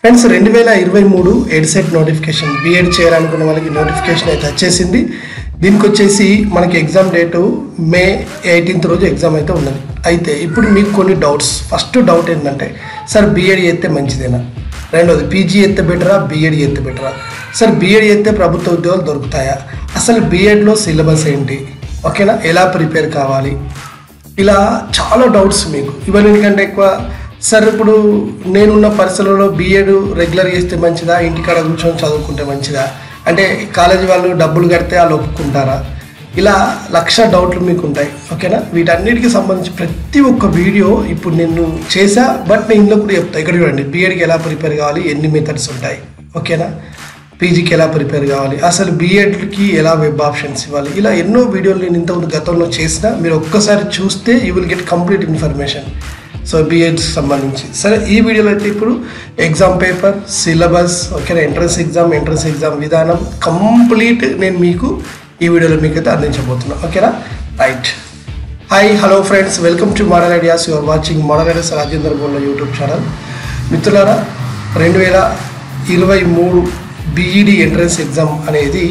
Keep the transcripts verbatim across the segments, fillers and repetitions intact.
Friends రెండు వేల ఇరవై మూడు ఎడ్సెట్ నోటిఫికేషన్ బీఎడ్ చేయాలనుకున్న వాళ్ళకి నోటిఫికేషన్ అయితే వచ్చేసింది. దీనికి వచ్చేసి మనకి ఎగ్జామ్ డేటు మే ఎయిటీన్త్ రోజు ఎగ్జామ్ అయితే ఉన్నది. అయితే ఇప్పుడు మీకు కొన్ని డౌట్స్. ఫస్ట్ డౌట్ ఏంటంటే సార్ బీఎడ్ చేస్తే మంచిదేనా, రెండోది పీజీ చేస్తే బెటరా, బీఎడ్ చేస్తే బెటరా, సార్ బీఎడ్ చేస్తే ప్రభుత్వ ఉద్యోగాలు దొరుకుతాయా, అసలు బీఎడ్లో సిలబస్ ఏంటి, ఓకేనా, ఎలా ప్రిపేర్ కావాలి, ఇలా చాలా డౌట్స్ మీకు. ఇవన్నిటికంటే ఎక్కువ సార్ ఇప్పుడు నేనున్న పరిస్థితుల్లో బీఎడ్ రెగ్యులర్ చేస్తే మంచిదా, ఇంటికాడ కూర్చొని చదువుకుంటే మంచిదా, అంటే కాలేజీ వాళ్ళు డబ్బులు కడితే వాళ్ళు ఒప్పుకుంటారా, ఇలా లక్ష డౌట్లు మీకు ఉంటాయి, ఓకేనా. వీటన్నిటికి సంబంధించి ప్రతి ఒక్క వీడియో ఇప్పుడు నేను చేసా, బట్ నేను ఇందులో కూడా చెప్తాను. ఇక్కడ చూడండి, బీఎడ్కి ఎలా ప్రిపేర్ కావాలి, ఎన్ని మెథడ్స్ ఉంటాయి, ఓకేనా, పీజీకి ఎలా ప్రిపేర్ కావాలి, అసలు బీఎడ్కి ఎలా వెబ్ ఆప్షన్స్ ఇవ్వాలి, ఇలా ఎన్నో వీడియోలు నేను ఇంతకుముందు గతంలో చేసిన. మీరు ఒక్కసారి చూస్తే you will get complete information. So బీఎడ్కి సంబంధించి సరే ఈ వీడియోలో అయితే ఇప్పుడు ఎగ్జామ్ పేపర్, సిలబస్, ఓకేనా, ఎంట్రన్స్ ఎగ్జామ్, ఎంట్రన్స్ ఎగ్జామ్ విధానం కంప్లీట్ నేను మీకు ఈ వీడియోలో మీకు అయితే అందించబోతున్నాను, ఓకేనా. Right. Hi, hello friends, welcome to model ideas. Your watching model ideas Rajendra Bolla YouTube channel. మిత్రులారా, రెండు వేల ఇరవై మూడు బీఈడి ఎంట్రన్స్ ఎగ్జామ్ అనేది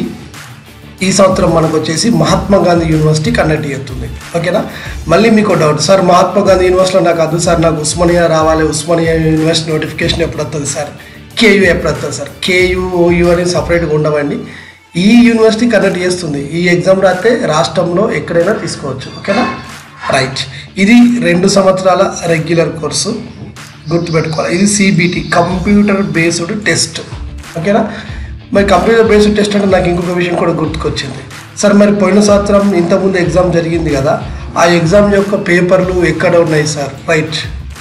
ఈ సంవత్సరం మనకు వచ్చేసి మహాత్మా గాంధీ యూనివర్సిటీ కండక్ట్ చేస్తుంది, ఓకేనా. మళ్ళీ మీకు డౌట్, సార్ మహాత్మా గాంధీ యూనివర్సిటీలో నాకు వద్దు సార్, నాకు ఉస్మానియా రావాలి, ఉస్మానియా యూనివర్సిటీ నోటిఫికేషన్ ఎప్పుడు వస్తుంది సార్, కేయూ ఎప్పుడు వస్తుంది సార్, కేయూ ఓయూ అనేది సపరేట్గా ఉండవండి. ఈ యూనివర్సిటీ కండక్ట్ చేస్తుంది. ఈ ఎగ్జామ్ రాస్తే రాష్ట్రంలో ఎక్కడైనా తీసుకోవచ్చు, ఓకేనా. రైట్. ఇది రెండు సంవత్సరాల రెగ్యులర్ కోర్సు, గుర్తుపెట్టుకోవాలి. ఇది సిబిటి, కంప్యూటర్ బేస్డ్ టెస్ట్, ఓకేనా. మరి కంప్యూటర్ బేస్డ్ టెస్ట్ అంటే నాకు ఇంకొక విషయం కూడా గుర్తుకొచ్చింది. సార్ మరి పోయిన సంవత్సరం ఇంతకుముందు ఎగ్జామ్ జరిగింది కదా, ఆ ఎగ్జామ్ యొక్క పేపర్లు ఎక్కడ ఉన్నాయి సార్? రైట్.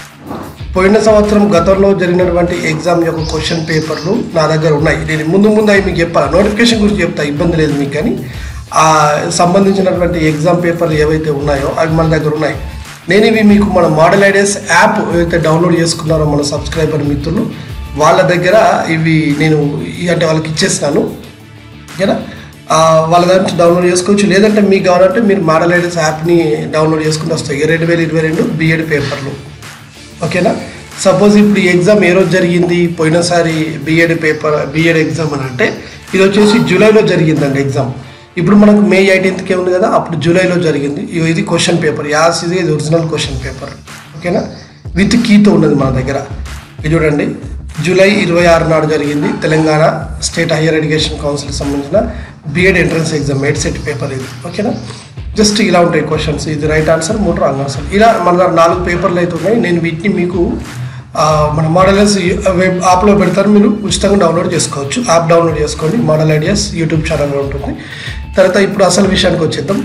పోయిన సంవత్సరం గతంలో జరిగినటువంటి ఎగ్జామ్ యొక్క క్వశ్చన్ పేపర్లు నా దగ్గర ఉన్నాయి. నేను ముందు ముందు అవి మీకు చెప్పాలి, నోటిఫికేషన్ గురించి చెప్తా, ఇబ్బంది లేదు మీకు. కానీ ఆ సంబంధించినటువంటి ఎగ్జామ్ పేపర్లు ఏవైతే ఉన్నాయో అవి మన దగ్గర ఉన్నాయి. నేను ఇవి మీకు మన మోడల్ ఐడియాస్ యాప్ ఏవైతే డౌన్లోడ్ చేసుకున్నారో మన సబ్స్క్రైబర్ మిత్రులు, వాళ్ళ దగ్గర ఇవి నేను అంటే వాళ్ళకి ఇచ్చేస్తాను, ఓకేనా. వాళ్ళ దగ్గర డౌన్లోడ్ చేసుకోవచ్చు. లేదంటే మీకు కావాలంటే మీరు మోడల్ ఐడియాస్ యాప్ని డౌన్లోడ్ చేసుకుని వస్తాయి రెండు వేల ఇరవై రెండు బీఎడ్ పేపర్లు, ఓకేనా. సపోజ్ ఇప్పుడు ఈ ఎగ్జామ్ ఏ రోజు జరిగింది, పోయినసారి బీఎడ్ పేపర్ బీఎడ్ ఎగ్జామ్ అని అంటే ఇది వచ్చేసి జూలైలో జరిగిందండి ఎగ్జామ్. ఇప్పుడు మనకు మే ఎయిటీన్త్కే ఉంది కదా, అప్పుడు జూలైలో జరిగింది. ఇది క్వశ్చన్ పేపర్, యాస్ ఇది ఇది ఒరిజినల్ క్వశ్చన్ పేపర్, ఓకేనా, విత్ కీతో ఉన్నది మన దగ్గర. ఇది చూడండి, జూలై ఇరవై ఆరు నాడు జరిగింది తెలంగాణ స్టేట్ హైయర్ ఎడ్యుకేషన్ కౌన్సిల్కి సంబంధించిన B Ed entrance exam EdCET paper ఇది, ఓకేనా. జస్ట్ ఇలా ఉంటాయి క్వశ్చన్స్, ఇది రైట్ ఆన్సర్, మూడు రాంగ్ ఆన్సర్, ఇలా మన దగ్గర నాలుగు పేపర్లు అయితే ఉన్నాయి. నేను వీటిని మీకు మన మోడల్ ఐడియాస్ వెబ్ యాప్లో పెడతారు, మీరు ఉచితంగా డౌన్లోడ్ చేసుకోవచ్చు. యాప్ డౌన్లోడ్ చేసుకోండి, మోడల్ ఐడియాస్ యూట్యూబ్ ఛానల్లో ఉంటుంది. తర్వాత ఇప్పుడు అసలు విషయానికి వచ్చేద్దాం.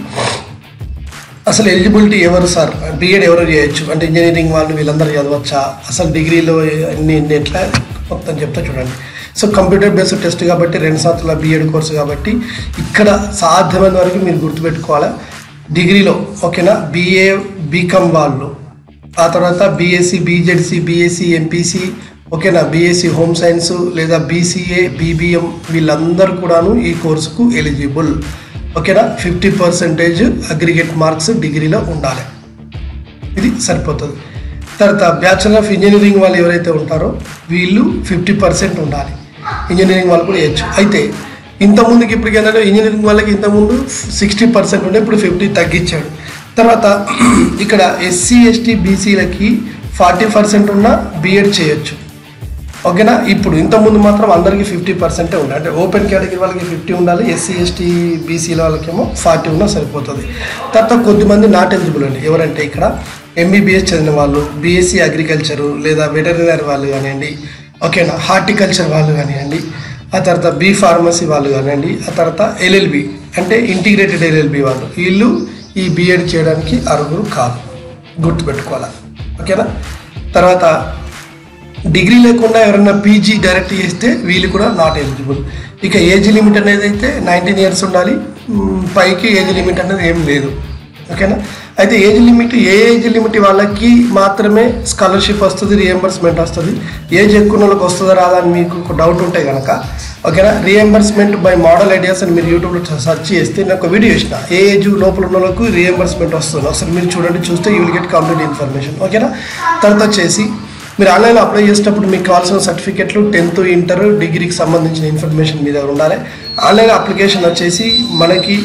అసలు ఎలిజిబిలిటీ ఎవరు సార్, బీఎడ్ ఎవరు చేయొచ్చు అంటే ఇంజనీరింగ్ వాళ్ళు వీళ్ళందరూ చదవచ్చా, అసలు డిగ్రీలో ఎన్ని ఎట్లా మొత్తం చెప్తా చూడండి. సో కంప్యూటర్ బేస్డ్ టెస్ట్ కాబట్టి రెండు సంవత్సరాల బీఎడ్ కోర్సు కాబట్టి ఇక్కడ సాధ్యమైన వరకు మీరు గుర్తుపెట్టుకోవాలి. డిగ్రీలో, ఓకేనా, బీఏ బీకామ్ వాళ్ళు, ఆ తర్వాత బీఎస్సీ బీజెడ్సీ బీఎస్సీ ఎంపీసీ, ఓకేనా, బీఎస్సీ హోమ్ సైన్స్ లేదా బీసీఏ బీబీఎం వీళ్ళందరూ కూడాను ఈ కోర్సుకు ఎలిజిబుల్, ఓకేనా. ఫిఫ్టీ పర్సెంటేజ్ అగ్రిగేట్ మార్క్స్ డిగ్రీలో ఉండాలి, ఇది సరిపోతుంది. తర్వాత బ్యాచులర్ ఆఫ్ ఇంజనీరింగ్ వాళ్ళు ఎవరైతే ఉంటారో వీళ్ళు ఫిఫ్టీ పర్సెంట్ ఉండాలి, ఇంజనీరింగ్ వాళ్ళు కూడా వేయచ్చు. అయితే ఇంతకుముందుకి ఇప్పటికైనా ఇంజనీరింగ్ వాళ్ళకి ఇంతకుముందు సిక్స్టీ పర్సెంట్ ఉండే, ఇప్పుడు ఫిఫ్టీ తగ్గించాడు. తర్వాత ఇక్కడ ఎస్సీ ఎస్టీ బీసీలకి ఫార్టీ పర్సెంట్ ఉన్న బీఎడ్ చేయొచ్చు, ఓకేనా. ఇప్పుడు ఇంతకుముందు మాత్రం అందరికీ ఫిఫ్టీ పర్సెంటే ఉండాలి, అంటే ఓపెన్ కేటగిరీ వాళ్ళకి ఫిఫ్టీ ఉండాలి, ఎస్సీ ఎస్టీ బీసీల వాళ్ళకేమో ఫార్టీ ఉన్నా సరిపోతుంది. తర్వాత కొద్దిమంది నాట్ ఎలిజిబుల్ అండి, ఎవరంటే ఇక్కడ ఎంబీబీఎస్ చదివిన వాళ్ళు, బీఎస్సీ అగ్రికల్చరు లేదా వెటర్నరీ వాళ్ళు కానివ్వండి, ఓకేనా, హార్టికల్చర్ వాళ్ళు కానివ్వండి, ఆ తర్వాత బీ ఫార్మసీ వాళ్ళు కానివ్వండి, ఆ తర్వాత ఎల్ఎల్బి అంటే ఇంటిగ్రేటెడ్ ఎల్ఎల్బి వాళ్ళు, వీళ్ళు ఈ బీఎడ్ చేయడానికి అర్హులు కాదు, గుర్తుపెట్టుకోవాలి, ఓకేనా. తర్వాత డిగ్రీ లేకుండా ఎవరైనా పీజీ డైరెక్ట్ చేస్తే వీళ్ళు కూడా నాట్ ఎలిజిబుల్. ఇక ఏజ్ లిమిట్ అనేది అయితే నైన్టీన్ ఇయర్స్ ఉండాలి, పైకి ఏజ్ లిమిట్ అనేది ఏం లేదు, ఓకేనా. అయితే ఏజ్ లిమిట్ ఏ ఏజ్ లిమిట్ వాళ్ళకి మాత్రమే స్కాలర్షిప్ వస్తుంది, రియంబర్స్మెంట్ వస్తుంది. ఏజ్ ఎక్కువ వాళ్ళకి వస్తుందా రాదా అని మీకు ఒక డౌట్ ఉంటే కనుక, ఓకేనా, రియంబర్స్మెంట్ బై మోడల్ ఐడియాస్ అని మీరు యూట్యూబ్లో సెర్చ్ చేస్తే నేను ఒక వీడియో ఇచ్చిన, ఏ ఏజ్ లోపల ఉన్న వాళ్ళకు రియంబర్స్మెంట్ వస్తుంది, ఒకసారి మీరు చూడండి, చూస్తే you will get complete information, ఓకేనా. తర్వాత వచ్చేసి మీరు ఆన్లైన్లో అప్లై చేసేటప్పుడు మీకు కావాల్సిన సర్టిఫికెట్లు టెన్త్ ఇంటర్ డిగ్రీకి సంబంధించిన ఇన్ఫర్మేషన్ మీ దగ్గర ఉండాలి. ఆన్లైన్ అప్లికేషన్ వచ్చేసి మనకి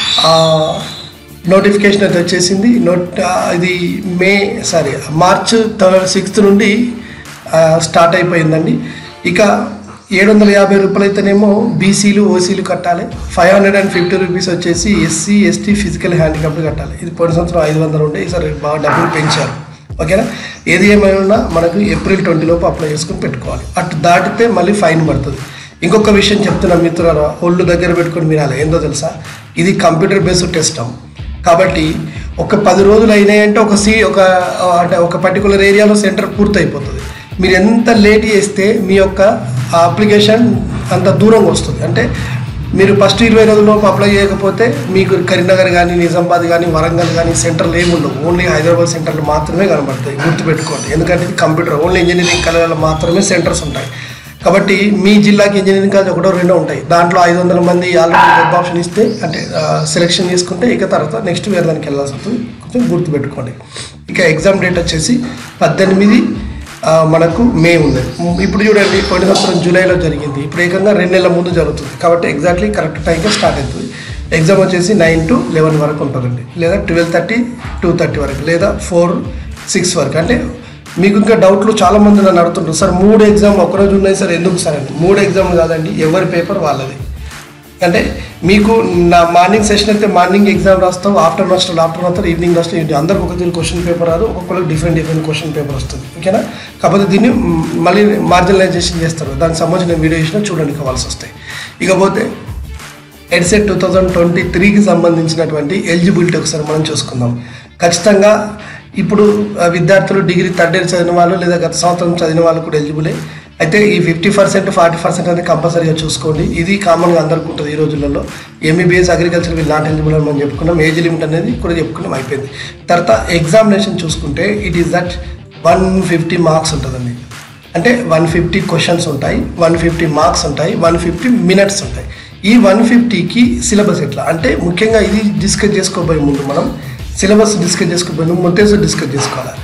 నోటిఫికేషన్ అయితే వచ్చేసింది. నోట్ ఇది May sorry March third sixth నుండి స్టార్ట్ అయిపోయిందండి. ఇక ఏడు వందల యాభై రూపాయలు అయితేనేమో బీసీలు ఓసీలు కట్టాలి. Five hundred and fifty rupees వచ్చేసి ఎస్సీ ఎస్టీ ఫిజికల్ హ్యాండిక్యాప్లు కట్టాలి. ఇది పోయిన సంవత్సరం ఐదు వందలు ఉంటే ఈసారి బాగా డబ్బులు పెంచారు. ఓకేనా, ఏది ఏమైనా మనకు ఏప్రిల్ ట్వంటీ లోపు అప్లై చేసుకుని పెట్టుకోవాలి. అటు దాటితే మళ్ళీ ఫైన్ పడుతుంది. ఇంకొక విషయం చెప్తున్నా మిత్రులారా, ఒళ్ళు దగ్గర పెట్టుకొని వినాలి. ఏందో తెలుసా, ఇది కంప్యూటర్ బేస్డ్ టెస్ట్ కాబట్టి ఒక పది రోజులు అయినాయంటే ఒక సీ ఒక అంటే ఒక పర్టికులర్ ఏరియాలో సెంటర్ పూర్తి అయిపోతుంది. మీరు ఎంత లేట్ చేస్తే మీ యొక్క అప్లికేషన్ అంత దూరంగా వస్తుంది. అంటే మీరు ఫస్ట్ ఇరవై రోజుల్లోపు అప్లై చేయకపోతే మీకు కరీంనగర్ కానీ నిజామాబాద్ కానీ వరంగల్ కానీ సెంటర్లు ఏమి ఉండవు. ఓన్లీ హైదరాబాద్ సెంటర్లు మాత్రమే కనబడతాయి. గుర్తుపెట్టుకోండి, ఎందుకంటే ఇది కంప్యూటర్ ఓన్లీ ఇంజనీరింగ్ కళాశాలలో మాత్రమే సెంటర్స్ ఉంటాయి. కాబట్టి మీ జిల్లాకి ఇంజనీరింగ్ కాలేజ్ ఒకటో రెండో ఉంటాయి. దాంట్లో ఐదు వందల మంది ఆల్రెడీ వెబ్ ఆప్షన్ ఇస్తే అంటే సెలెక్షన్ చేసుకుంటే ఇక తర్వాత నెక్స్ట్ వేరే దానికి వెళ్ళాల్సి వస్తుంది. కొంచెం గుర్తుపెట్టుకోండి. ఇక ఎగ్జామ్ డేట్ వచ్చేసి పద్దెనిమిది మనకు మే ఉంది. ఇప్పుడు చూడండి, పోయిన సంవత్సరం జూలైలో జరిగింది, ఇప్పుడు ఏకంగా రెండు నెలల ముందు జరుగుతుంది. కాబట్టి ఎగ్జాక్ట్లీ కరెక్ట్ టైంగా స్టార్ట్ అవుతుంది. ఎగ్జామ్ వచ్చేసి నైన్ టు లెవెన్ వరకు ఉంటుందండి, లేదా ట్వెల్వ్ థర్టీ టూ థర్టీ వరకు, లేదా ఫోర్ సిక్స్ వరకు. అంటే మీకు ఇంకా డౌట్లు చాలామంది నన్ను అడుగుతుంటారు, సార్ మూడు ఎగ్జామ్ ఒకరోజు ఉన్నాయి సార్, ఎందుకు సార్ అండి? మూడు ఎగ్జామ్ కాదండి, ఎవరి పేపర్ వాళ్ళది. అంటే మీకు నా మార్నింగ్ సెషన్ అయితే మార్నింగ్ ఎగ్జామ్ రాస్తావు, ఆఫ్టర్నూన్ వస్తాడు ఆఫ్టర్నూన్ వస్తారు, ఈవినింగ్ వస్తాడు ఈవినింగ్. అందరికి ఒక దీని క్వశ్చన్ పేపర్ రాదు, ఒక్కొక్కరికి డిఫరెంట్ డిఫరెంట్ క్వశ్చన్ పేపర్ వస్తుంది. ఓకేనా, కాకపోతే దీన్ని మళ్ళీ మార్జినలైజేషన్ చేస్తారు. దానికి సంబంధించిన వీడియో చేసినా చూడండి, కావాల్సి వస్తాయి. ఇకపోతే ఎడ్సెట్ టూ థౌజండ్ ట్వంటీ త్రీకి సంబంధించినటువంటి ఎలిజిబిలిటీ ఒకసారి మనం చూసుకుందాం. ఖచ్చితంగా ఇప్పుడు విద్యార్థులు డిగ్రీ థర్డ్ ఇయర్ చదివిన వాళ్ళు లేదా గత సంవత్సరం చదివిన వాళ్ళు కూడా ఎలిజిబులే. అయితే ఈ ఫిఫ్టీ పర్సెంట్ ఫార్టీ పర్సెంట్ అనేది కంపల్సరీగా చూసుకోండి. ఇది కామన్గా అందరికీ ఉంటుంది ఈ రోజులలో. ఎంబీబీఎస్ అగ్రికల్చర్ వీళ్ళు నాట్ ఎలిజిబుల్ అని మనం చెప్పుకున్నాం. ఏజ్ లిమిట్ అనేది కూడా చెప్పుకున్నాం, అయిపోయింది. తర్వాత ఎగ్జామినేషన్ చూసుకుంటే it is that one fifty marks ఉంటుందండి. అంటే వన్ ఫిఫ్టీ క్వశ్చన్స్ ఉంటాయి, వన్ ఫిఫ్టీ మార్క్స్ ఉంటాయి, వన్ ఫిఫ్టీ మినిట్స్ ఉంటాయి. ఈ వన్ ఫిఫ్టీకి సిలబస్ ఎట్లా అంటే, ముఖ్యంగా ఇది డిస్కస్ చేసుకోబోయే ముందు మనం సిలబస్ డిస్కస్ చేసుకోబోయే ముందు డిస్కస్ చేసుకోవాలి.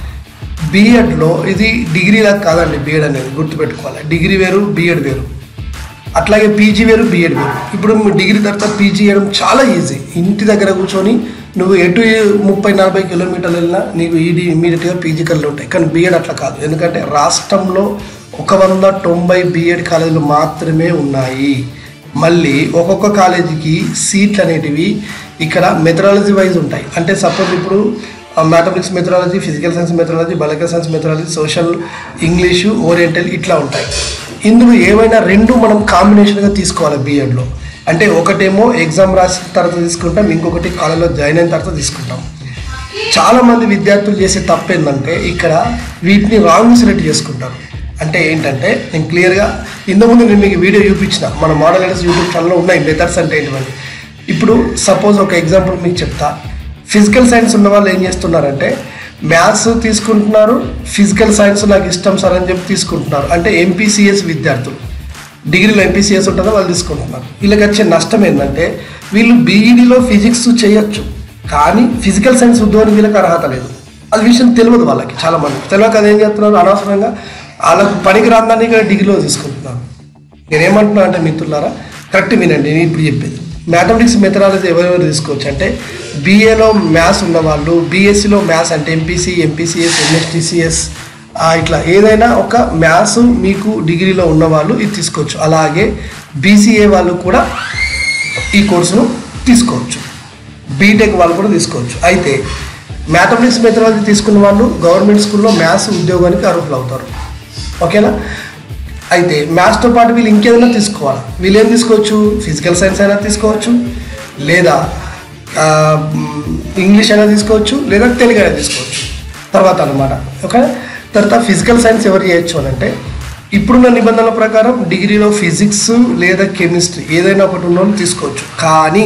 బీఎడ్లో ఇది డిగ్రీలా కాదండి, బీఎడ్ అనేది గుర్తుపెట్టుకోవాలి. డిగ్రీ వేరు, బీఎడ్ వేరు. అట్లాగే పీజీ వేరు, బీఎడ్ వేరు. ఇప్పుడు డిగ్రీ తర్వాత పీజీ చేయడం చాలా ఈజీ. ఇంటి దగ్గర కూర్చొని నువ్వు ఎటు ముప్పై నలభై కిలోమీటర్లు వెళ్ళినా నీకు ఈడీ ఇమీడియట్గా పీజీ కళ్ళు ఉంటాయి. కానీ బీఎడ్ అట్లా కాదు, ఎందుకంటే రాష్ట్రంలో ఒక వంద తొంభై బీఎడ్ కాలేజీలు మాత్రమే ఉన్నాయి. మళ్ళీ ఒక్కొక్క కాలేజీకి సీట్లు అనేటివి ఇక్కడ మెథడాలజీ వైజ్ ఉంటాయి. అంటే సపోజ్ ఇప్పుడు mathematics methodology, physical science methodology, biological science methodology, social, English, oriental ఇట్లా ఉంటాయి. ఇందులో ఏవైనా రెండు మనం కాంబినేషన్గా తీసుకోవాలి బీఎడ్లో. అంటే ఒకటేమో ఎగ్జామ్ రాసిన తర్వాత తీసుకుంటాం, ఇంకొకటి కాలేజ్లో జాయిన్ అయిన తర్వాత తీసుకుంటాం. చాలామంది విద్యార్థులు చేసే తప్పు ఏంటంటే ఇక్కడ వీటిని రాంగ్ సెలెక్ట్ చేసుకుంటారు. అంటే ఏంటంటే నేను క్లియర్గా ఇంతకుముందు నేను మీకు వీడియో చూపించిన మన మోడల్ లెటర్స్ యూట్యూబ్ ఛానల్లో ఉన్నాయి మెథడ్స్ అంటే ఏంటివన్నీ. ఇప్పుడు సపోజ్ ఒక ఎగ్జాంపుల్ మీకు చెప్తా. ఫిజికల్ సైన్స్ ఉన్న వాళ్ళు ఏం చేస్తున్నారంటే మ్యాథ్స్ తీసుకుంటున్నారు, ఫిజికల్ సైన్స్ నాకు ఇష్టం సార్ అని చెప్పి తీసుకుంటున్నారు. అంటే ఎంపీసీఎస్ విద్యార్థులు, డిగ్రీలో ఎంపీసీఎస్ ఉంటుందో వాళ్ళు తీసుకుంటున్నారు. వీళ్ళకి వచ్చే నష్టం ఏంటంటే వీళ్ళు బీఈడీలో ఫిజిక్స్ చేయొచ్చు, కానీ ఫిజికల్ సైన్స్ ఉద్యోగానికి వీళ్ళకి అర్హత లేదు. అది విషయం తెలియదు వాళ్ళకి. చాలామంది తెలియక అది ఏం చేస్తున్నారు, అనవసరంగా వాళ్ళకు పనికి రాందాన్ని ఇక్కడ డిగ్రీలో తీసుకుంటున్నారు. నేనేమంటున్నా అంటే మిత్రులారా, కరెక్ట్ వినండి నేను ఇప్పుడు చెప్పేది. మ్యాథమెటిక్స్ మెథడాలజీ ఎవరెవరు తీసుకోవచ్చు అంటే బీఏలో మ్యాథ్స్ ఉన్నవాళ్ళు, బీఎస్సీలో మ్యాథ్స్ అంటే ఎంపీసీ, ఎంపీసీఎస్, ఎంఎస్టీసీఎస్ ఇట్లా ఏదైనా ఒక మ్యాథ్స్ మీకు డిగ్రీలో ఉన్నవాళ్ళు ఇది తీసుకోవచ్చు. అలాగే బీసీఏ వాళ్ళు కూడా ఈ కోర్సును తీసుకోవచ్చు, బీటెక్ వాళ్ళు కూడా తీసుకోవచ్చు. అయితే మ్యాథమెటిక్స్ మెథడాలజీ తీసుకున్న వాళ్ళు గవర్నమెంట్ స్కూల్లో మ్యాథ్స్ ఉద్యోగానికి అర్హులు అవుతారు. ఓకేనా. అయితే మ్యాథ్స్తో పాటు వీళ్ళు ఇంకేదైనా తీసుకోవాలి. వీళ్ళు ఏం తీసుకోవచ్చు, ఫిజికల్ సైన్స్ అయినా తీసుకోవచ్చు, లేదా ఇంగ్లీష్ అయినా తీసుకోవచ్చు, లేదా తెలుగు అయినా తీసుకోవచ్చు తర్వాత అనమాట. ఓకే. తర్వాత ఫిజికల్ సైన్స్ ఎవరు చేయొచ్చు అని అంటే ఇప్పుడున్న నిబంధనల ప్రకారం డిగ్రీలో ఫిజిక్స్ లేదా కెమిస్ట్రీ ఏదైనా ఒకటి ఉన్న వాళ్ళు తీసుకోవచ్చు. కానీ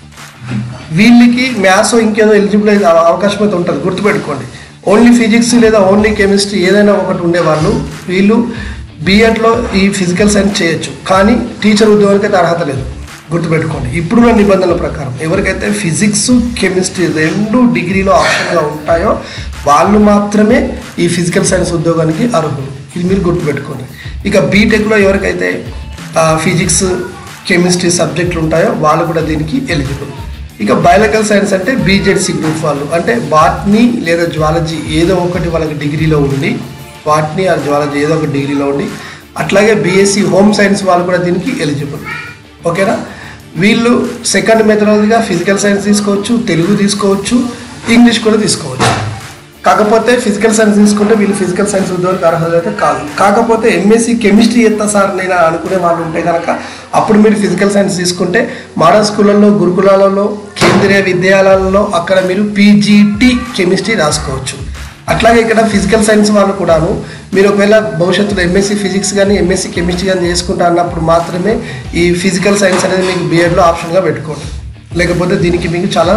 వీళ్ళకి మ్యాథ్స్ ఇంకేదో ఎలిజిబుల్ అయ్యే అవకాశం అయితే ఉంటుంది. గుర్తుపెట్టుకోండి, ఓన్లీ ఫిజిక్స్ లేదా ఓన్లీ కెమిస్ట్రీ ఏదైనా ఒకటి ఉండేవాళ్ళు వీళ్ళు బీఎడ్లో ఈ ఫిజికల్ సైన్స్ చేయొచ్చు, కానీ టీచర్ ఉద్యోగానికి అయితే అర్హత లేదు. గుర్తుపెట్టుకోండి, ఇప్పుడున్న నిబంధనల ప్రకారం ఎవరికైతే ఫిజిక్స్ కెమిస్ట్రీ రెండు డిగ్రీలో ఆప్షన్గా ఉంటాయో వాళ్ళు మాత్రమే ఈ ఫిజికల్ సైన్స్ ఉద్యోగానికి అర్హులు. ఇది మీరు గుర్తుపెట్టుకోండి. ఇక బీటెక్లో ఎవరికైతే ఫిజిక్స్ కెమిస్ట్రీ సబ్జెక్టులు ఉంటాయో వాళ్ళు కూడా దీనికి ఎలిజిబుల్. ఇక బయాలజికల్ సైన్స్ అంటే బీజెడ్సీ గ్రూప్ వాళ్ళు, అంటే బాట్నీ లేదా జువాలజీ ఏదో ఒకటి వాళ్ళకి డిగ్రీలో ఉండి, బాట్నీ ఆర్ జువాలజీ ఏదో ఒక డిగ్రీలో ఉండి, అట్లాగే బీఎస్సీ హోమ్ సైన్స్ వాళ్ళు కూడా దీనికి ఎలిజిబుల్. ఓకేనా? వీళ్ళు సెకండ్ మెథడాలజీగా ఫిజికల్ సైన్స్ తీసుకోవచ్చు, తెలుగు తీసుకోవచ్చు, ఇంగ్లీష్ కూడా తీసుకోవచ్చు. కాకపోతే ఫిజికల్ సైన్స్ తీసుకుంటే వీళ్ళు ఫిజికల్ సైన్స్ ఉద్యోగాలకు అర్హత అయితే కాదు. కాకపోతే ఎంఎస్సీ కెమిస్ట్రీ ఎత్తా సార్ నేను అనుకునే వాళ్ళు ఉంటే కనుక అప్పుడు మీరు ఫిజికల్ సైన్స్ తీసుకుంటే మోడల్ స్కూళ్ళల్లో, గురుకులాలలో, కేంద్రీయ విద్యాలయాలలో అక్కడ మీరు పీజీటీ కెమిస్ట్రీ రాసుకోవచ్చు. అట్లాగే ఇక్కడ ఫిజికల్ సైన్స్ వాళ్ళు కూడాను మీరు ఒకవేళ భవిష్యత్తులో ఎంఎస్సీ ఫిజిక్స్ కానీ ఎంఎస్సీ కెమిస్ట్రీ కానీ చేసుకుంటా అన్నప్పుడు మాత్రమే ఈ ఫిజికల్ సైన్స్ అనేది మీకు బీఎడ్లో ఆప్షన్గా పెట్టుకోండి. లేకపోతే దీనికి మీకు చాలా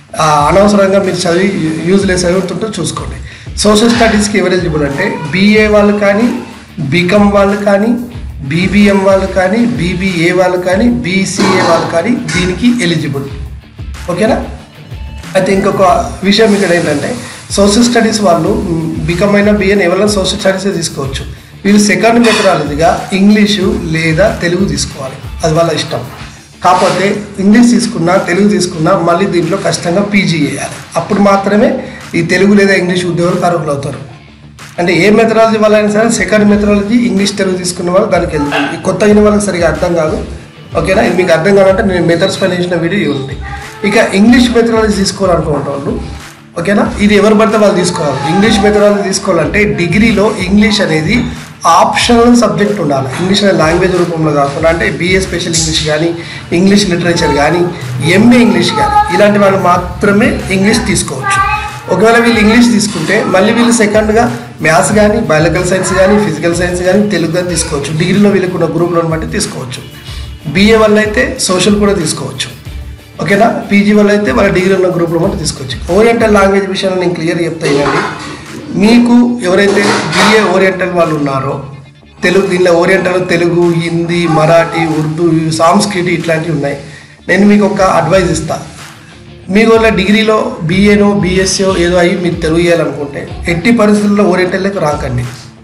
అనవసరంగా మీరు చదివి యూజ్లెస్ అవుతుంటూ చూసుకోండి. సోషల్ స్టడీస్కి ఎవరు ఎలిజిబుల్ అంటే బీఏ వాళ్ళు కానీ, బీకామ్ వాళ్ళు కానీ, బీబీఎం వాళ్ళు కానీ, బీబీఏ వాళ్ళు కానీ, బీసీఏ వాళ్ళు కానీ దీనికి ఎలిజిబుల్. ఓకేనా? అయితే ఇంకొక విషయం ఇక్కడ ఏంటంటే సోషల్ స్టడీస్ వాళ్ళు బీకామ్ అయినా బీఏని ఎవరైనా సోషల్ స్టడీసే తీసుకోవచ్చు. వీళ్ళు సెకండ్ మెథడాలజీగా ఇంగ్లీషు లేదా తెలుగు తీసుకోవాలి, అది వాళ్ళ ఇష్టం. కాకపోతే ఇంగ్లీష్ తీసుకున్నా తెలుగు తీసుకున్నా మళ్ళీ దీంట్లో ఖచ్చితంగా పీజీ చేయాలి. అప్పుడు మాత్రమే ఈ తెలుగు లేదా ఇంగ్లీష్ ఉద్యోగులకు అర్హులు అవుతారు. అంటే ఏ మెథడాలజీ వాళ్ళైనా సరే సెకండ్ మెథడాలజీ ఇంగ్లీష్ తెలుగు తీసుకున్న వాళ్ళు దానికి వెళ్తుంది. ఈ కొత్త అయిన వాళ్ళకి సరిగా అర్థం కాదు. ఓకేనా? ఇది మీకు అర్థం కావాలంటే నేను మెథడ్స్ పైన వేసిన వీడియో ఉంది. ఇక ఇంగ్లీష్ మెథడాలజీ తీసుకోవాలనుకుంటే వాళ్ళు, ఓకేనా, ఇది ఎవరు పడితే వాళ్ళు తీసుకోవాలి. ఇంగ్లీష్ మెథడాలజీ తీసుకోవాలంటే డిగ్రీలో ఇంగ్లీష్ అనేది ఆప్షనల్ సబ్జెక్ట్ ఉండాలి. ఇంగ్లీష్ అనే లాంగ్వేజ్ రూపంలో కాకుండా, అంటే బీఏ స్పెషల్ ఇంగ్లీష్ కానీ, ఇంగ్లీష్ లిటరేచర్ కానీ, ఎంఏ ఇంగ్లీష్ కానీ ఇలాంటి వాళ్ళు మాత్రమే ఇంగ్లీష్ తీసుకోవచ్చు. ఒకవేళ వీళ్ళు ఇంగ్లీష్ తీసుకుంటే మళ్ళీ వీళ్ళు సెకండ్గా మ్యాథ్స్ కానీ, బయాలజికల్ సైన్స్ కానీ, ఫిజికల్ సైన్స్ కానీ, తెలుగు కానీ తీసుకోవచ్చు. డిగ్రీలో వీళ్ళకు ఉన్న గ్రూప్లను బట్టి తీసుకోవచ్చు. బీఏ వల్ల అయితే సోషల్ కూడా తీసుకోవచ్చు. ఓకేనా? పీజీ వల్ల అయితే వాళ్ళ డిగ్రీ ఉన్న గ్రూప్లో బట్టి తీసుకోవచ్చు. ఓరియంటల్ లాంగ్వేజ్ విషయంలో నేను క్లియర్ చెప్తానండి. మీకు ఎవరైతే బీఏ ఓరియంటల్ వాళ్ళు ఉన్నారో, తెలుగు దీనిలో ఓరియంటల్ తెలుగు, హిందీ, మరాఠీ, ఉర్దూ, సాంస్క్రిట్ ఇట్లాంటివి ఉన్నాయి. నేను మీకు ఒక అడ్వైజ్ ఇస్తాను. మీకు వాళ్ళ డిగ్రీలో బీఏనో బీఎస్సీఓ ఏదో అయ్యి మీరు తెలుగు చేయాలనుకుంటే ఎట్టి పరిస్థితుల్లో ఓరియంటల్లోకి రాకండి.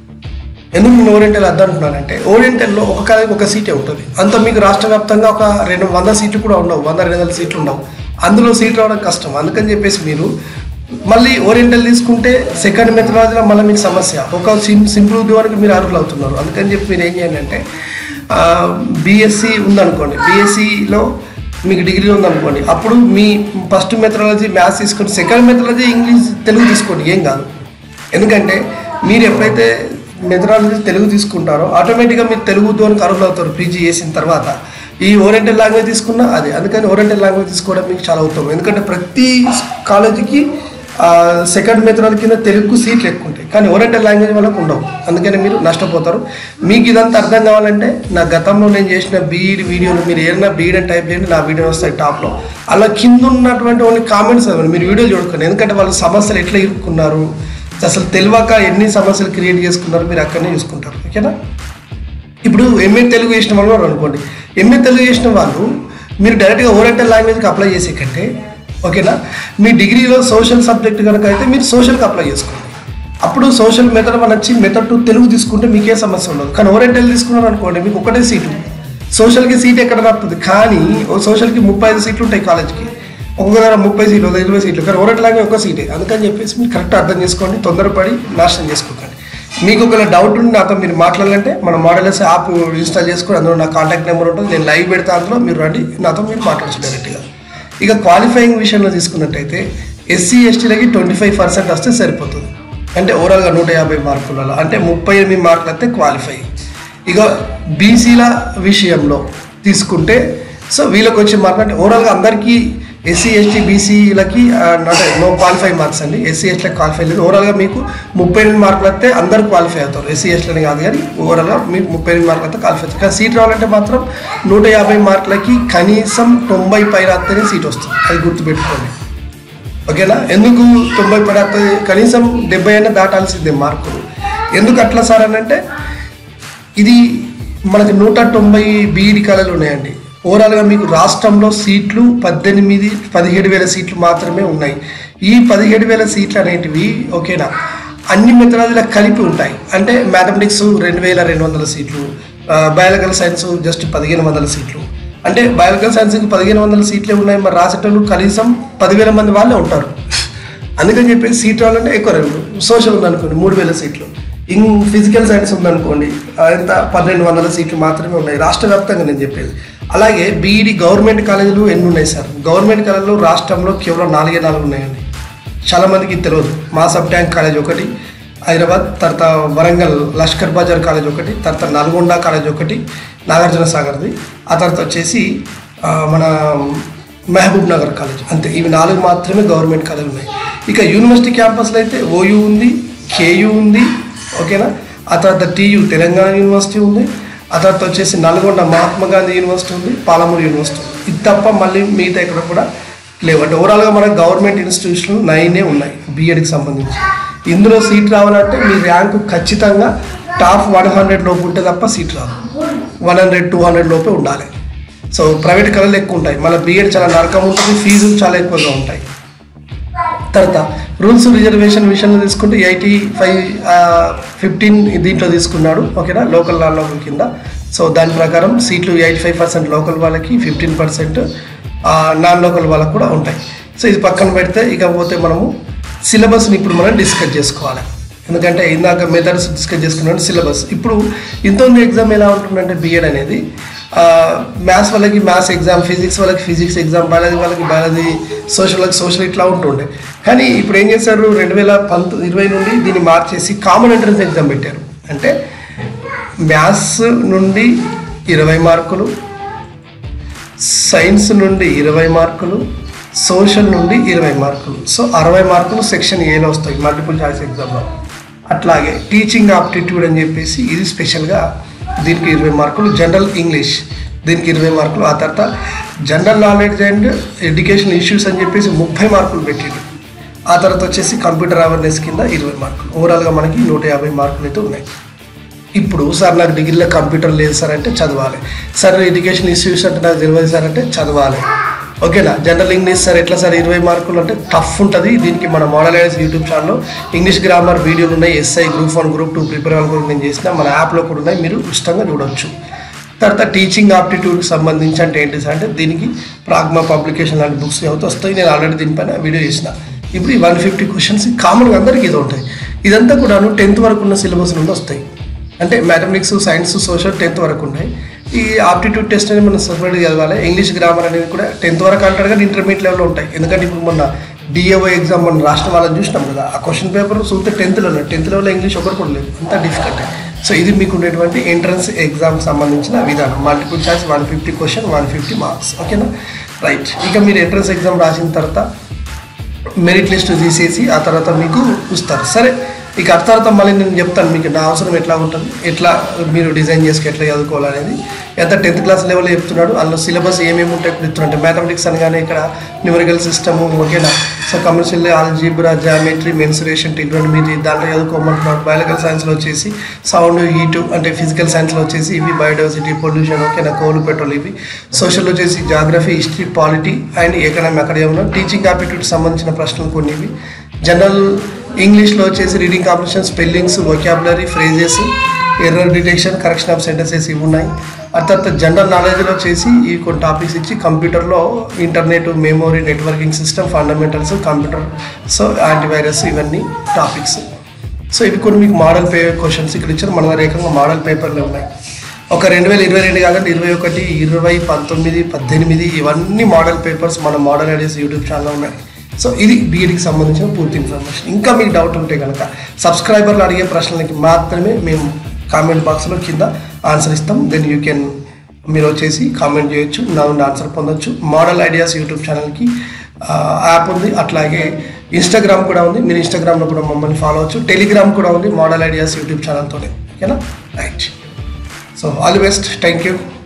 ఎందుకు నేను ఓరియంటల్ అర్థం అంటున్నానంటే ఓరియంటల్లో ఒక కాలేజీకి ఒక సీటే ఉంటుంది. అంత మీకు రాష్ట్ర వ్యాప్తంగా ఒక రెండు వంద సీట్లు కూడా ఉండవు, వంద రెండు వందల సీట్లు ఉండవు. అందులో సీట్ రావడం కష్టం. అందుకని చెప్పేసి మీరు మళ్ళీ ఓరియంటల్ తీసుకుంటే సెకండ్ మెథడాలజీలో మళ్ళీ మీకు సమస్య. ఒక సిం సింపుల్ ఉద్యోగానికి మీరు అర్హులు అవుతున్నారు. అందుకని చెప్పి మీరు ఏం చేయండి అంటే బీఎస్సీ ఉందనుకోండి, బీఎస్సీలో మీకు డిగ్రీ ఉందనుకోండి, అప్పుడు మీ ఫస్ట్ మెథడాలజీ మ్యాథ్స్ తీసుకోండి, సెకండ్ మెథడాలజీ ఇంగ్లీష్ తెలుగు తీసుకోండి, ఏం కాదు. ఎందుకంటే మీరు ఎప్పుడైతే మెథడాలజీ తెలుగు తీసుకుంటారో ఆటోమేటిక్గా మీరు తెలుగు ఉద్యోగానికి అర్హులు అవుతారు పీజీ చేసిన తర్వాత. ఈ ఓరియంటల్ లాంగ్వేజ్ తీసుకున్నా అదే. అందుకని ఓరియంటల్ లాంగ్వేజ్ తీసుకోవడం మీకు చాలా ఉత్తమం. ఎందుకంటే ప్రతి కాలేజీకి సెకండ్ మెథడాలజీ కింద తెలుగు సీట్లు ఎక్కువ ఉంటాయి, కానీ ఓరియంటల్ లాంగ్వేజ్ వాళ్ళకు ఉండవు. అందుకని మీరు నష్టపోతారు. మీకు ఇదంతా అర్థం కావాలంటే నా గతంలో నేను చేసిన బీఈడ్ వీడియోలు మీరు ఏదైనా బీఈడ్ అని టైప్ చేయండి, నా వీడియో వస్తాయి టాప్లో. అలా కింద ఉన్నటువంటి ఓన్లీ కామెంట్స్ అవ్వండి, మీరు వీడియో చూడకండి. ఎందుకంటే వాళ్ళు సమస్యలు ఎట్లా ఇరుక్కున్నారు, అసలు తెలియక ఎన్ని సమస్యలు క్రియేట్ చేసుకున్నారు మీరు అక్కడనే చూసుకుంటారు. ఓకేనా? ఇప్పుడు ఎంఏ తెలుగు చేసిన వాళ్ళు అనుకోండి, ఎంఏ తెలుగు చేసిన వాళ్ళు మీరు డైరెక్ట్గా ఓరియంటల్ లాంగ్వేజ్కి అప్లై చేసే కంటే, ఓకేనా, మీ డిగ్రీలో సోషల్ సబ్జెక్ట్ కనుక అయితే మీరు సోషల్కి అప్లై చేసుకోండి. అప్పుడు సోషల్ మెథడ్ వన్ వచ్చి మెథడ్ టూ తెలుగు తీసుకుంటే మీకే సమస్య ఉండదు. కానీ ఓరియంటల్ తీసుకున్నారు అనుకోండి మీకు ఒకటే సీటు, సోషల్కి సీట్ ఎక్కడ రాస్తుంది. కానీ సోషల్కి ముప్పై ఐదు సీట్లు ఉంటాయి కాలేజ్కి, ఒక్కొక్క దగ్గర ముప్పై సీట్లు ఇరవై సీట్లు, కానీ ఓరియంటల్ లాంగ్వేజ్ ఒక సీటే. అందుకని చెప్పేసి మీరు కరెక్ట్ అర్థం చేసుకోండి, తొందరపడి నాశనం చేసుకోకండి. మీకు ఒకవేళ డౌట్ ఉండి నాతో మీరు మాట్లాడాలంటే మన మోడల్స్ యాప్ ఇన్స్టాల్ చేసుకొని అందులో నా కాంటాక్ట్ నెంబర్ ఉంటుంది, నేను లైవ్ పెడతా, అందులో మీరు రండి, నాతో మీరు మాట్లాడచ్చు డైరెక్ట్గా. ఇక క్వాలిఫైయింగ్ విషయంలో తీసుకున్నట్టయితే ఎస్సీ ఎస్టీలకి ట్వంటీ ఫైవ్ పర్సెంట్ వస్తే సరిపోతుంది. అంటే ఓవరాల్గా నూట యాభై మార్కులలో అంటే ముప్పై ఎనిమిది మార్కులు అయితే క్వాలిఫై. ఇక బీసీల విషయంలో తీసుకుంటే సో వీళ్ళకి వచ్చే మార్కులు అంటే ఓవరాల్గా అందరికీ ఎస్సీ ఎస్టీ బీసీలకి అంటే నో క్వాలిఫై మార్క్స్ అండి. ఎస్సీ ఎస్టీలకు క్వాలిఫై లేదు. ఓవరాల్గా మీకు ముప్పై ఎనిమిది మార్కులు అయితే అందరూ క్వాలిఫై అవుతారు. ఎస్సీ ఎస్టీలని కాదు కానీ ఓవరాల్గా మీకు ముప్పై ఎనిమిది మార్కులు అయితే క్వాలిఫై అవుతుంది. కానీ సీట్ రావాలంటే మాత్రం నూట యాభై మార్కులకి కనీసం తొంభై పైన వస్తేనే సీట్ వస్తుంది, అది గుర్తుపెట్టుకోండి. ఓకేనా? ఎందుకు తొంభై పైన వస్తుంది, కనీసం డెబ్బై అయినా దాటాల్సిందే మార్కులు. ఎందుకు అట్లా సార్ అని అంటే ఇది మనకి నూట తొంభై బీఈడి కాలేజీలు ఉన్నాయండి. ఓవరాల్గా మీకు రాష్ట్రంలో సీట్లు పద్దెనిమిది పదిహేడు వేల సీట్లు మాత్రమే ఉన్నాయి. ఈ పదిహేడు వేల సీట్లు అనేటివి ఓకేనా అన్ని మెథడాలజీలకు కలిపి ఉంటాయి. అంటే మ్యాథమెటిక్స్ రెండు వేల రెండు వందల సీట్లు, బయాలజికల్ సైన్స్ జస్ట్ పదిహేను వందల సీట్లు. అంటే బయాలజికల్ సైన్స్కి పదిహేను వందల సీట్లే ఉన్నాయి, మరి రాసేటోళ్ళు కనీసం పదివేల మంది వాళ్ళే ఉంటారు. అందుకని చెప్పేసి సీట్ రావాలంటే ఎక్కువ రెండు. సోషల్ ఉందనుకోండి మూడు వేల సీట్లు, ఇన్ ఫిజికల్ సైన్స్ ఉందనుకోండి ఎంత పన్నెండు వందల సీట్లు మాత్రమే ఉన్నాయి రాష్ట్ర వ్యాప్తంగా నేను చెప్పేది. అలాగే బీఈడి గవర్నమెంట్ కాలేజీలు ఎన్ని ఉన్నాయి సార్? గవర్నమెంట్ కాలేజీలు రాష్ట్రంలో కేవలం నాలుగే నాలుగు ఉన్నాయండి. చాలామందికి తెలియదు. మా సబ్ ట్యాంక్ కాలేజ్ ఒకటి హైదరాబాద్, తర్వాత వరంగల్ లష్కర్ బజార్ కాలేజ్ ఒకటి, తర్వాత నల్గొండ కాలేజ్ ఒకటి నాగార్జున సాగర్ది, ఆ తర్వాత వచ్చేసి మన మహబూబ్ నగర్ కాలేజ్, అంతే. ఇవి నాలుగు మాత్రమే గవర్నమెంట్ కాలేజీలు ఉన్నాయి. ఇక యూనివర్సిటీ క్యాంపస్లో అయితే ఓయూ ఉంది, కేయూ ఉంది, ఓకేనా. ఆ తర్వాత టీయూ తెలంగాణ యూనివర్సిటీ ఉంది, ఆ తర్వాత వచ్చేసి నల్గొండ మహాత్మా గాంధీ యూనివర్సిటీ ఉంది, పాలమూరు యూనివర్సిటీ. ఇది తప్ప మళ్ళీ మిగతా ఇక్కడ కూడా లేవు. అంటే ఓవరాల్గా మనకు గవర్నమెంట్ ఇన్స్టిట్యూషన్లు నైనే ఉన్నాయి బీఎడ్కి సంబంధించి. ఇందులో సీట్ రావాలంటే మీ ర్యాంకు ఖచ్చితంగా టాప్ వన్ హండ్రెడ్ లోపు ఉంటే తప్ప సీట్ రాదు. వన్ హండ్రెడ్ టూ హండ్రెడ్ లోపే ఉండాలి. సో ప్రైవేట్ కళలు ఎక్కువ ఉంటాయి. మళ్ళీ బీఎడ్ చాలా నరకం ఉంటుంది, ఫీజులు చాలా ఎక్కువగా ఉంటాయి. తర్వాత రూల్స్ రిజర్వేషన్ విషయంలో తీసుకుంటే ఎయిటీ ఫైవ్ ఫిఫ్టీన్ దీంట్లో తీసుకున్నాడు, ఓకేనా, లోకల్ లాలో కింద. సో దాని ప్రకారం సీట్లు ఎయిటీ ఫైవ్ పర్సెంట్ లోకల్ వాళ్ళకి, ఫిఫ్టీన్ పర్సెంట్ నాన్ లోకల్ వాళ్ళకి కూడా ఉంటాయి. సో ఇది పక్కన పెడితే ఇకపోతే మనము సిలబస్ని ఇప్పుడు మనం డిస్కస్ చేసుకోవాలి. ఎందుకంటే ఇందాక మెథడ్స్ డిస్కస్ చేసుకున్నాం, సిలబస్. ఇప్పుడు ఇంతకుముందు ఎగ్జామ్ ఎలా ఉంటుందంటే బీఎడ్ అనేది మ్యాథ్స్ వాళ్ళకి మ్యాథ్స్ ఎగ్జామ్, ఫిజిక్స్ వాళ్ళకి ఫిజిక్స్ ఎగ్జామ్, బయాలజీ వాళ్ళకి బయాలజీ, సోషల్ వాళ్ళకి సోషల్ ఇట్లా ఉంటుండే. కానీ ఇప్పుడు ఏం చేశారు, రెండు వేల పంతొ ఇరవై నుండి దీన్ని మార్చేసి కామన్ ఎంట్రన్స్ ఎగ్జామ్ పెట్టారు. అంటే మ్యాథ్స్ నుండి ఇరవై మార్కులు, సైన్స్ నుండి ఇరవై మార్కులు, సోషల్ నుండి ఇరవై మార్కులు. సో అరవై మార్కులు సెక్షన్ ఏలో వస్తాయి మల్టిపుల్ చాయిస్ ఎగ్జామ్లో. అట్లాగే టీచింగ్ ఆప్టిట్యూడ్ అని చెప్పేసి ఇది స్పెషల్గా దీనికి ఇరవై మార్కులు, జనరల్ ఇంగ్లీష్ దీనికి ఇరవై మార్కులు, ఆ తర్వాత general knowledge and education issues అని చెప్పేసి ముప్పై మార్కులు పెట్టిండు. ఆ తర్వాత వచ్చేసి కంప్యూటర్ అవేర్నెస్ కింద ఇరవై మార్కులు. ఓవరాల్గా మనకి నూట యాభై మార్కులు అయితే ఉన్నాయి. ఇప్పుడు సార్ నాకు డిగ్రీలో కంప్యూటర్ లేదు సార్ అంటే చదవాలి, సార్ ఎడ్యుకేషన్ ఇష్యూస్ అంటే నాకు తెలియదు సార్ అంటే చదవాలి, ఓకేనా. జనరల్ ఇంగ్లీష్ సార్ ఎట్లా సార్ ఇరవై మార్కులు అంటే టఫ్ ఉంటుంది. దీనికి మన మోడల్ ఐడియాస్ యూట్యూబ్ ఛానల్లో ఇంగ్లీష్ గ్రామర్ వీడియోలు ఉన్నాయి, S I group one group two prepare అవ్వాలి కూడా నేను చేసిన, మన యాప్లో కూడా ఉన్నాయి, మీరు ఇష్టంగా చూడవచ్చు. తర్వాత టీచింగ్ ఆప్టిట్యూడ్కి సంబంధించి అంటే ఏంటి సార్ అంటే దీనికి ప్రాగ్మా పబ్లికేషన్ లాంటి బుక్స్ ఏవైతే వస్తాయి, నేను ఆల్రెడీ దీనిపైన వీడియో చేసిన. ఇప్పుడు ఈ వన్ ఫిఫ్టీ క్వశ్చన్స్ కామన్గా అందరికీ ఇది ఉంటాయి. ఇదంతా కూడాను టెన్త్ వరకు ఉన్న సిలబస్ నుండి వస్తాయి. అంటే మ్యాథమెటిక్స్, సైన్స్, సోషల్ టెన్త్ వరకు ఉన్నాయి. ఈ ఆప్టిట్యూడ్ టెస్ట్ అనేది మనం సపరేట్గా చదవాలి. ఇంగ్లీష్ గ్రామర్ అనేది కూడా టెన్త్ వరకు అంటారు కానీ ఇంటర్మీడియట్ లెవెల్లో ఉంటాయి. ఎందుకంటే ఇప్పుడు మొన్న డిఏఓ ఎగ్జామ్ మన రాష్ట్రం వాళ్ళని చూసినాం కదా, ఆ క్వశ్చన్ పేపర్ చూస్తే టెన్త్లో ఉన్నాయి. టెన్త్ లెవెల్లో ఇంగ్లీష్ ఒకటి కూడా లేదు, అంత డిఫికల్ట్. సో ఇది మీకు ఉండేటువంటి ఎంట్రన్స్ ఎగ్జామ్కి సంబంధించిన విధానం. Multiple choice one fifty question, one fifty marks, ఓకేనా, రైట్. ఇక మీరు ఎంట్రన్స్ ఎగ్జామ్ రాసిన తర్వాత మెరిట్ లిస్ట్ తీసేసి ఆ తర్వాత మీకు చూస్తారు. సరే, ఇక ఆ తర్వాత మళ్ళీ నేను చెప్తాను మీకు నా అవసరం ఎట్లా ఉంటుంది, ఎట్లా మీరు డిజైన్ చేసుకు ఎట్లా చదువుకోవాలనేది. ఎంత టెన్త్ క్లాస్ లెవెల్లో చెప్తున్నాడు, అందులో సిలబస్ ఏమేమి ఉంటాయి ఇప్పుడు చెప్తున్నాడు. మ్యాథమెటిక్స్ అనగానే ఇక్కడ న్యూమరికల్ సిస్టము, ఓకేనా. So commercial algebra, geometry, mensuration, trigonometry దాంట్లో చదువుకోమంటున్నాడు. బయాలజికల్ సైన్స్లో వచ్చేసి సౌండ్, హీటు, అంటే ఫిజికల్ సైన్స్లో వచ్చేసి ఇవి బయోడైవర్సిటీ, పొల్యూషన్, ఓకేనా, కోలు, పెట్రోల్ ఇవి. సోషల్లో వచ్చేసి geography, history, polity and economy అక్కడ ఏమన్నా. టీచింగ్ ఆప్టిట్యూడ్కి సంబంధించిన ప్రశ్నలు కొన్ని ఇవి. జనరల్ ఇంగ్లీష్లో వచ్చేసి reading comprehension, spellings, vocabulary, phrases, error detection, correction of sentences ఇవి ఉన్నాయి. ఆ తర్వాత జనరల్ నాలెడ్జ్లో వచ్చేసి ఈ కొన్ని టాపిక్స్ ఇచ్చి కంప్యూటర్లో internet, memory, networking system, fundamentals, computer, so antivirus ఇవన్నీ టాపిక్స్. సో ఇవి కొన్ని మీకు మోడల్ పేపర్ క్వశ్చన్స్ ఇక్కడ ఇచ్చారు. మన ఏకంగా మోడల్ పేపర్లు ఉన్నాయి. ఒక రెండు వేల ఇరవై రెండు కాదండి, ఇరవై ఒకటి, ఇరవై, పంతొమ్మిది, పద్దెనిమిది ఇవన్నీ మోడల్ పేపర్స్ మన మోడల్ ఐడియాస్ యూట్యూబ్ ఛానల్లో ఉన్నాయి. సో ఇది బీఎడ్కి సంబంధించిన పూర్తి ఇన్ఫర్మేషన్. ఇంకా మీకు డౌట్ ఉంటే కనుక సబ్స్క్రైబర్లు అడిగే ప్రశ్నలకి మాత్రమే మేము కామెంట్ బాక్స్లో కింద ఆన్సర్ ఇస్తాం. దెన్ యూ కెన్ మీరు వచ్చేసి కామెంట్ చేయొచ్చు, నా నుండి ఆన్సర్ పొందొచ్చు. మోడల్ ఐడియాస్ యూట్యూబ్ ఛానల్కి యాప్ ఉంది, అట్లాగే ఇన్స్టాగ్రామ్ కూడా ఉంది. మీరు ఇన్స్టాగ్రామ్లో కూడా మమ్మల్ని ఫాలో అవచ్చు. టెలిగ్రామ్ కూడా ఉంది మోడల్ ఐడియాస్ యూట్యూబ్ ఛానల్తోనే, ఓకేనా, right. So all the best, thank you.